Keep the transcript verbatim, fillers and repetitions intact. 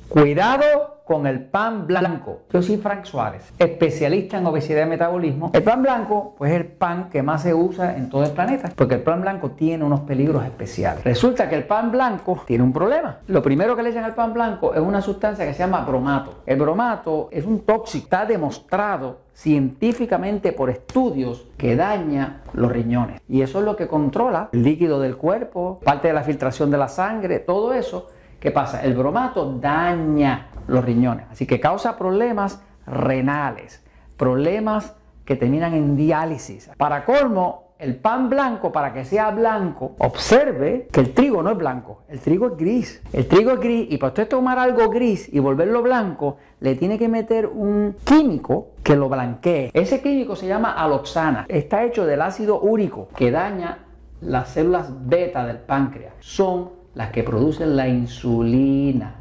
Cuidado con el pan blanco. Yo soy Frank Suárez, especialista en obesidad y metabolismo. El pan blanco, pues es el pan que más se usa en todo el planeta, porque el pan blanco tiene unos peligros especiales. Resulta que el pan blanco tiene un problema. Lo primero que le echan al pan blanco es una sustancia que se llama bromato. El bromato es un tóxico, está demostrado científicamente por estudios que daña los riñones. Y eso es lo que controla el líquido del cuerpo, parte de la filtración de la sangre, todo eso. ¿Qué pasa? El bromato daña los riñones, así que causa problemas renales, problemas que terminan en diálisis. Para colmo, el pan blanco, para que sea blanco, observe que el trigo no es blanco, el trigo es gris. El trigo es gris y para usted tomar algo gris y volverlo blanco, le tiene que meter un químico que lo blanquee. Ese químico se llama aloxana, está hecho del ácido úrico que daña las células beta del páncreas. Son las que producen la insulina.